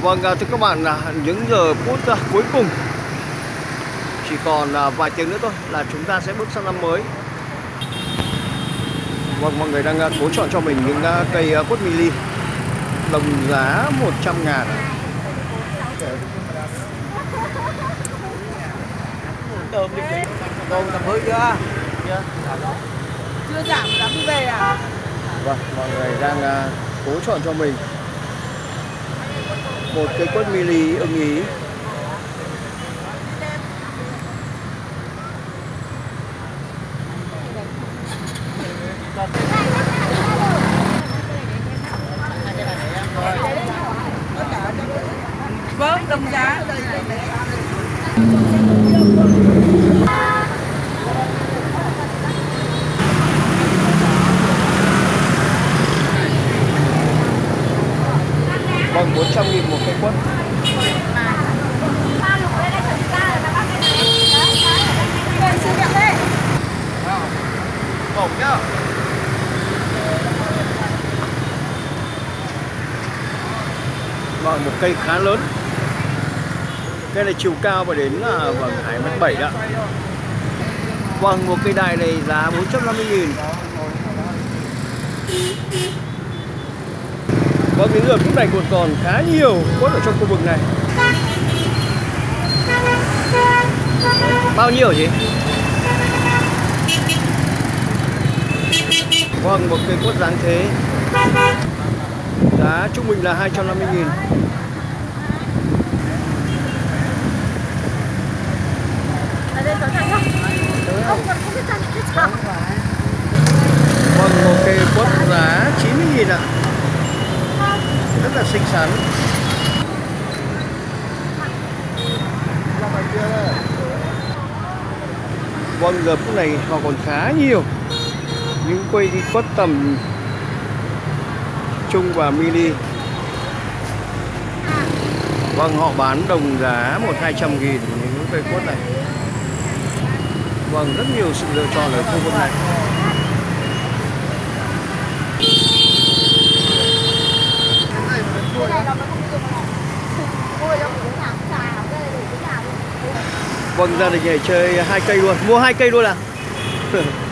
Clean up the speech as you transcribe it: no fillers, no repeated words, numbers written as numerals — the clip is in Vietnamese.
Vâng, thưa các bạn, những giờ phút cuối cùng, chỉ còn vài tiếng nữa thôi là chúng ta sẽ bước sang năm mới. Vâng, mọi người đang cố chọn cho mình những cây quất mini đồng giá 100.000. Tôm tầm hơi chưa? Chưa giảm dám đi về à? Vâng, mọi người đang cố chọn cho mình một cây quất mini ưng ý. Vâng, đồng giá. Vâng, 400.000 một cây quất. Bổng nhá. Vâng, một cây khá lớn. Cây này chiều cao phải đến là 2,7 m đó. Vâng, một cây đài này giá 450.000. Vâng, đến giờ phút này còn khá nhiều quất ở trong khu vực này. Bao nhiêu hả chị? Vâng, một cây quất dáng thế, giá trung bình là 250.000. Vâng, một cây quất giá 90.000 ạ. Rất là xinh xắn. Vâng, giờ phút này họ còn khá nhiều những cây quất tầm trung và mini. Vâng, họ bán đồng giá 100-200.000 những cây quất này. Vâng, rất nhiều sự lựa chọn ở khu vực này. Vâng, gia đình này chơi 2 cây luôn, mua 2 cây luôn à?